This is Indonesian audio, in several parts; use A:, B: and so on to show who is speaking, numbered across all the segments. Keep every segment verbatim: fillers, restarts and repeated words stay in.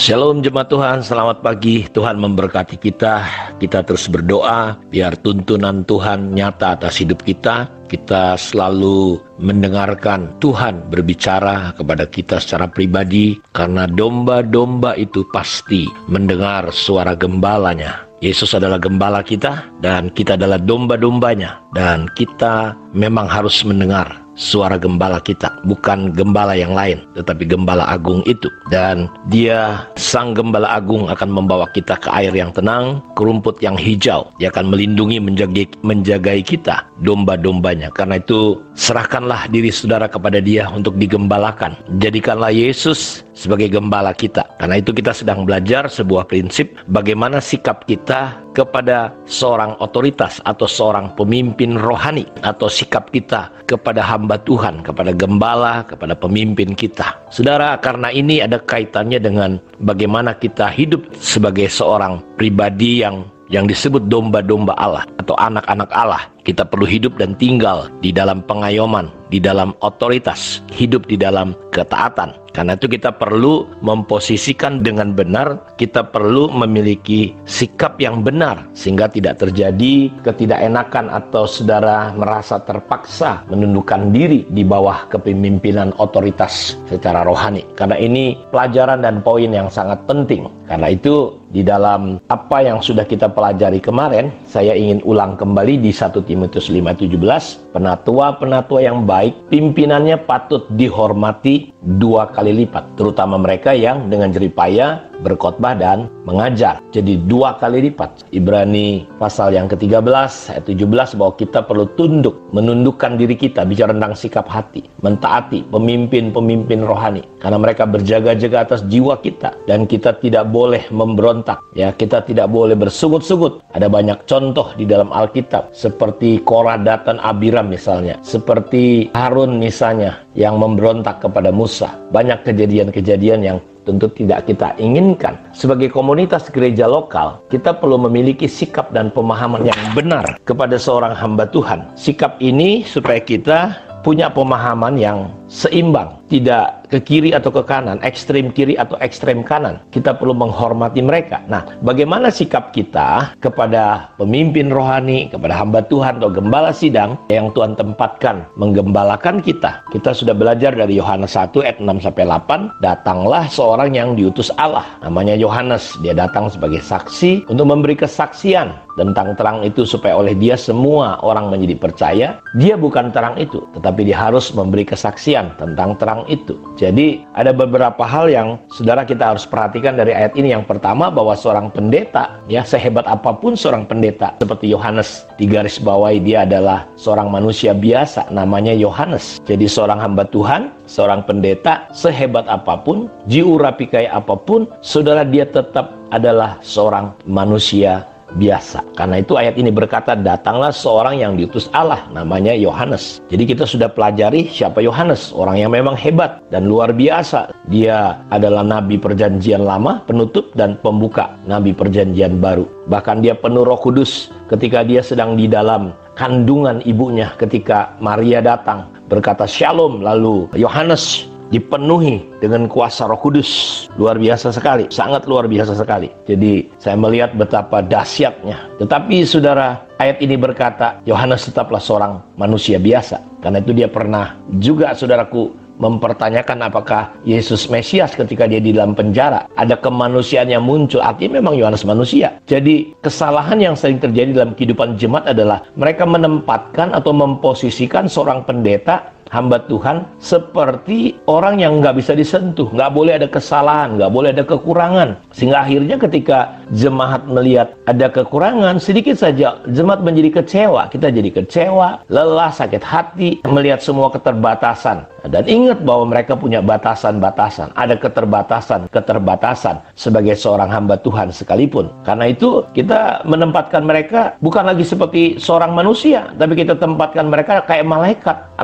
A: Shalom jemaat Tuhan, selamat pagi. Tuhan memberkati kita. Kita terus berdoa biar tuntunan Tuhan nyata atas hidup kita. Kita selalu mendengarkan Tuhan berbicara kepada kita secara pribadi, karena domba-domba itu pasti mendengar suara gembalanya. Yesus adalah gembala kita dan kita adalah domba-dombanya, dan kita memang harus mendengar suara gembala kita, bukan gembala yang lain, tetapi gembala agung itu. Dan dia, sang gembala agung, akan membawa kita ke air yang tenang, ke rumput yang hijau. Dia akan melindungi, menjagai, menjagai kita, domba-dombanya. Karena itu, serahkanlah diri saudara kepada dia untuk digembalakan. Jadikanlah Yesus sebagai gembala kita. Karena itu kita sedang belajar sebuah prinsip bagaimana sikap kita kepada seorang otoritas atau seorang pemimpin rohani, atau sikap kita kepada hamba Tuhan, kepada gembala, kepada pemimpin kita. Saudara, karena ini ada kaitannya dengan bagaimana kita hidup sebagai seorang pribadi yang yang disebut domba-domba Allah atau anak-anak Allah. Kita perlu hidup dan tinggal di dalam pengayoman, di dalam otoritas, hidup di dalam ketaatan. Karena itu kita perlu memposisikan dengan benar, kita perlu memiliki sikap yang benar, sehingga tidak terjadi ketidakenakan atau saudara merasa terpaksa menundukkan diri di bawah kepemimpinan otoritas secara rohani. Karena ini pelajaran dan poin yang sangat penting. Karena itu di dalam apa yang sudah kita pelajari kemarin, saya ingin ulang kembali di satu Timotius lima tujuh belas, penatua-penatua yang baik, pimpinannya patut dihormati dua kali lipat, terutama mereka yang dengan jeripaya berkhotbah dan mengajar. Jadi dua kali lipat. Ibrani pasal yang ketiga belas ayat tujuh belas bahwa kita perlu tunduk, menundukkan diri kita, bicara tentang sikap hati, mentaati pemimpin-pemimpin rohani, karena mereka berjaga-jaga atas jiwa kita, dan kita tidak boleh memberontak, ya, kita tidak boleh bersungut-sungut. Ada banyak contoh di dalam Alkitab, seperti Korah, Datan, Abiram misalnya, seperti Harun misalnya yang memberontak kepada Musa. Banyak kejadian-kejadian yang tentu tidak kita inginkan. Sebagai komunitas gereja lokal, kita perlu memiliki sikap dan pemahaman yang benar kepada seorang hamba Tuhan. Sikap ini supaya kita punya pemahaman yang seimbang, tidak ke kiri atau ke kanan, ekstrem kiri atau ekstrem kanan. Kita perlu menghormati mereka. Nah, bagaimana sikap kita kepada pemimpin rohani, kepada hamba Tuhan atau gembala sidang yang Tuhan tempatkan menggembalakan kita? Kita sudah belajar dari Yohanes satu ayat enam sampai delapan, datanglah seorang yang diutus Allah, namanya Yohanes. Dia datang sebagai saksi untuk memberi kesaksian tentang terang itu, supaya oleh dia semua orang menjadi percaya. Dia bukan terang itu, tetapi dia harus memberi kesaksian tentang terang itu. Jadi ada beberapa hal yang saudara kita harus perhatikan dari ayat ini. Yang pertama, bahwa seorang pendeta, ya, sehebat apapun seorang pendeta, seperti Yohanes di garis bawahi, dia adalah seorang manusia biasa, namanya Yohanes. Jadi seorang hamba Tuhan, seorang pendeta, sehebat apapun, jiurapi kayak apapun, saudara, dia tetap adalah seorang manusia biasa. Karena itu ayat ini berkata, datanglah seorang yang diutus Allah, namanya Yohanes. Jadi kita sudah pelajari siapa Yohanes, orang yang memang hebat dan luar biasa. Dia adalah nabi perjanjian lama, penutup dan pembuka nabi perjanjian baru. Bahkan dia penuh Roh Kudus ketika dia sedang di dalam kandungan ibunya, ketika Maria datang berkata shalom, lalu Yohanes dipenuhi dengan kuasa Roh Kudus. Luar biasa sekali, sangat luar biasa sekali. Jadi saya melihat betapa dahsyatnya. Tetapi saudara, ayat ini berkata Yohanes tetaplah seorang manusia biasa. Karena itu dia pernah juga, saudaraku, mempertanyakan apakah Yesus Mesias ketika dia di dalam penjara. Ada kemanusiaan yang muncul, artinya memang Yohanes manusia. Jadi kesalahan yang sering terjadi dalam kehidupan jemaat adalah mereka menempatkan atau memposisikan seorang pendeta, hamba Tuhan, seperti orang yang nggak bisa disentuh, nggak boleh ada kesalahan, nggak boleh ada kekurangan. Sehingga akhirnya ketika jemaat melihat ada kekurangan sedikit saja, jemaat menjadi kecewa. Kita jadi kecewa, lelah, sakit hati, melihat semua keterbatasan. Dan ingat bahwa mereka punya batasan-batasan, ada keterbatasan-keterbatasan sebagai seorang hamba Tuhan sekalipun. Karena itu kita menempatkan mereka bukan lagi seperti seorang manusia, tapi kita tempatkan mereka kayak malaikat. Apa yang terjadi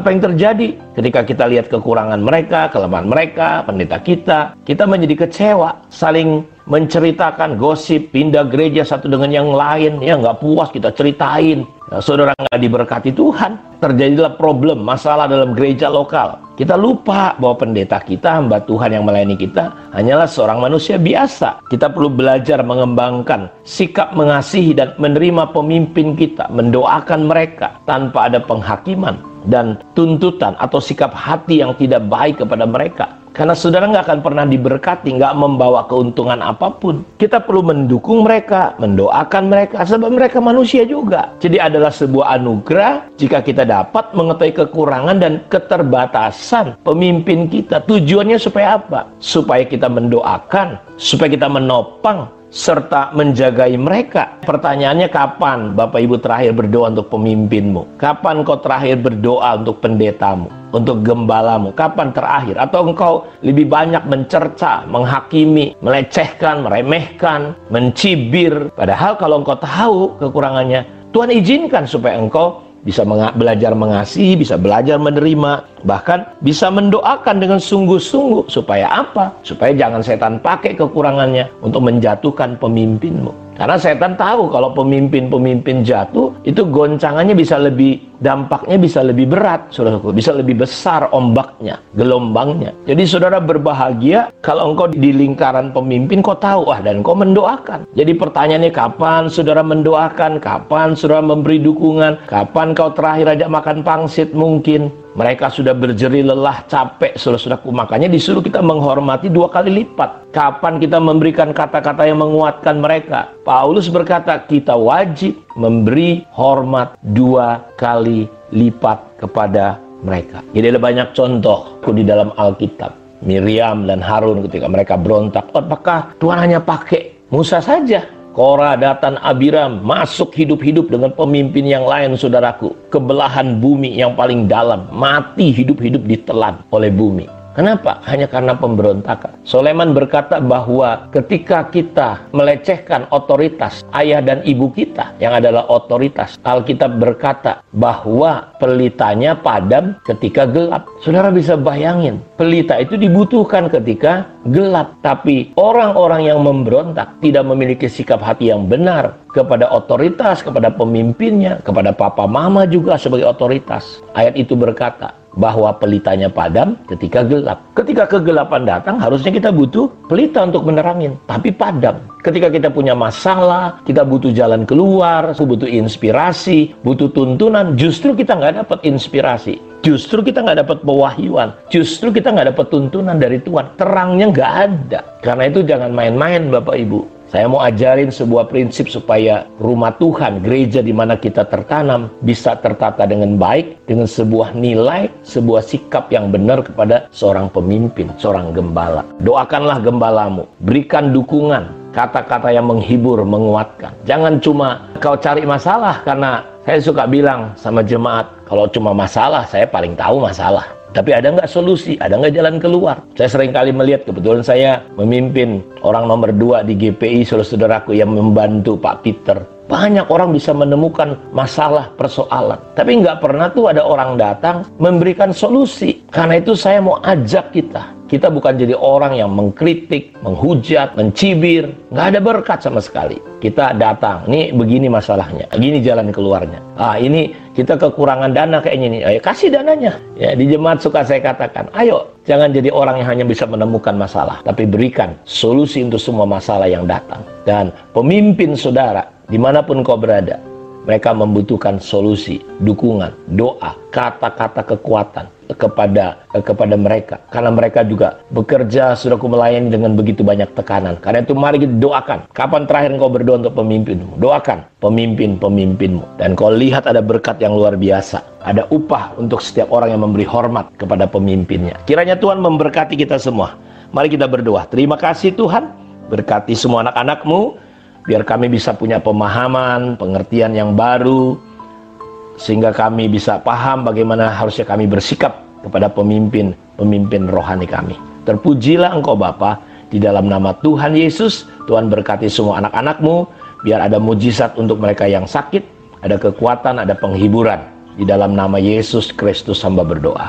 A: terjadi ketika kita lihat kekurangan mereka, kelemahan mereka, pendeta kita, kita menjadi kecewa, saling menceritakan gosip, pindah gereja satu dengan yang lain, ya nggak puas kita ceritain. Nah, saudara nggak diberkati Tuhan, terjadilah problem, masalah dalam gereja lokal. Kita lupa bahwa pendeta kita, hamba Tuhan yang melayani kita, hanyalah seorang manusia biasa. Kita perlu belajar mengembangkan sikap mengasihi dan menerima pemimpin kita, mendoakan mereka tanpa ada penghakiman dan tuntutan atau sikap hati yang tidak baik kepada mereka. Karena saudara nggak akan pernah diberkati, nggak membawa keuntungan apapun. Kita perlu mendukung mereka, mendoakan mereka, sebab mereka manusia juga. Jadi adalah sebuah anugerah jika kita dapat mengetahui kekurangan dan keterbatasan pemimpin kita. Tujuannya supaya apa? Supaya kita mendoakan, supaya kita menopang, serta menjagai mereka. Pertanyaannya, kapan Bapak Ibu terakhir berdoa untuk pemimpinmu? Kapan kau terakhir berdoa untuk pendetamu, untuk gembalamu? Kapan terakhir? Atau engkau lebih banyak mencerca, menghakimi, melecehkan, meremehkan, mencibir? Padahal kalau engkau tahu kekurangannya, Tuhan izinkan supaya engkau bisa meng belajar mengasihi, bisa belajar menerima, bahkan bisa mendoakan dengan sungguh-sungguh. Supaya apa? Supaya jangan setan pakai kekurangannya untuk menjatuhkan pemimpinmu. Karena setan tahu kalau pemimpin-pemimpin jatuh, itu goncangannya bisa lebih, dampaknya bisa lebih berat, saudaraku, bisa lebih besar ombaknya, gelombangnya. Jadi saudara berbahagia kalau engkau di lingkaran pemimpin, kau tahu, ah, dan kau mendoakan. Jadi pertanyaannya, kapan saudara mendoakan? Kapan saudara memberi dukungan? Kapan kau terakhir ajak makan pangsit mungkin? Mereka sudah berjeri lelah, capek, saudara-saudaraku. Makanya disuruh kita menghormati dua kali lipat. Kapan kita memberikan kata-kata yang menguatkan mereka? Paulus berkata, kita wajib memberi hormat dua kali lipat kepada mereka. Jadi ada banyak contoh di dalam Alkitab. Miriam dan Harun ketika mereka berontak, apakah Tuhan hanya pakai Musa saja? Korah, Datan, Abiram masuk hidup-hidup dengan pemimpin yang lain, saudaraku. Kebelahan bumi yang paling dalam, mati hidup-hidup ditelan oleh bumi. Kenapa? Hanya karena pemberontakan. Soleman berkata bahwa ketika kita melecehkan otoritas ayah dan ibu kita yang adalah otoritas, Alkitab berkata bahwa pelitanya padam ketika gelap. Saudara bisa bayangin, pelita itu dibutuhkan ketika gelap. Tapi orang-orang yang memberontak tidak memiliki sikap hati yang benar kepada otoritas, kepada pemimpinnya, kepada papa mama juga sebagai otoritas. Ayat itu berkata bahwa pelitanya padam ketika gelap. Ketika kegelapan datang, harusnya kita butuh pelita untuk menerangin, tapi padam. Ketika kita punya masalah, kita butuh jalan keluar, butuh inspirasi, butuh tuntunan, justru kita nggak dapat inspirasi. Justru kita nggak dapat pewahyuan. Justru kita nggak dapat tuntunan dari Tuhan. Terangnya nggak ada. Karena itu jangan main-main Bapak Ibu. Saya mau ajarin sebuah prinsip supaya rumah Tuhan, gereja di mana kita tertanam, bisa tertata dengan baik, dengan sebuah nilai, sebuah sikap yang benar kepada seorang pemimpin, seorang gembala. Doakanlah gembalamu, berikan dukungan, kata-kata yang menghibur, menguatkan. Jangan cuma kau cari masalah, karena saya suka bilang sama jemaat, kalau cuma masalah, saya paling tahu masalah. Tapi ada nggak solusi? Ada nggak jalan keluar? Saya sering kali melihat, kebetulan saya memimpin orang nomor dua di G P I, saudara-saudaraku yang membantu Pak Peter. Banyak orang bisa menemukan masalah, persoalan. Tapi nggak pernah tuh ada orang datang memberikan solusi. Karena itu saya mau ajak kita. Kita bukan jadi orang yang mengkritik, menghujat, mencibir. Nggak ada berkat sama sekali. Kita datang, nih begini masalahnya, gini jalan keluarnya. Ah ini kita kekurangan dana kayaknya nih, ayo kasih dananya. Ya, di jemaat suka saya katakan, ayo jangan jadi orang yang hanya bisa menemukan masalah, tapi berikan solusi untuk semua masalah yang datang. Dan pemimpin saudara, dimanapun kau berada, mereka membutuhkan solusi, dukungan, doa, kata-kata kekuatan kepada kepada mereka. Karena mereka juga bekerja, saudaraku, melayani dengan begitu banyak tekanan. Karena itu mari kita doakan. Kapan terakhir engkau berdoa untuk pemimpinmu? Doakan pemimpin-pemimpinmu. Dan kau lihat ada berkat yang luar biasa. Ada upah untuk setiap orang yang memberi hormat kepada pemimpinnya. Kiranya Tuhan memberkati kita semua. Mari kita berdoa. Terima kasih Tuhan. Berkati semua anak-anak-Mu. Biar kami bisa punya pemahaman, pengertian yang baru, sehingga kami bisa paham bagaimana harusnya kami bersikap kepada pemimpin-pemimpin rohani kami. Terpujilah Engkau Bapa, di dalam nama Tuhan Yesus. Tuhan berkati semua anak-anak-Mu, biar ada mujizat untuk mereka yang sakit, ada kekuatan, ada penghiburan. Di dalam nama Yesus Kristus hamba berdoa.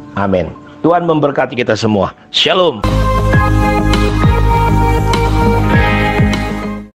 A: Amin. Tuhan memberkati kita semua. Shalom.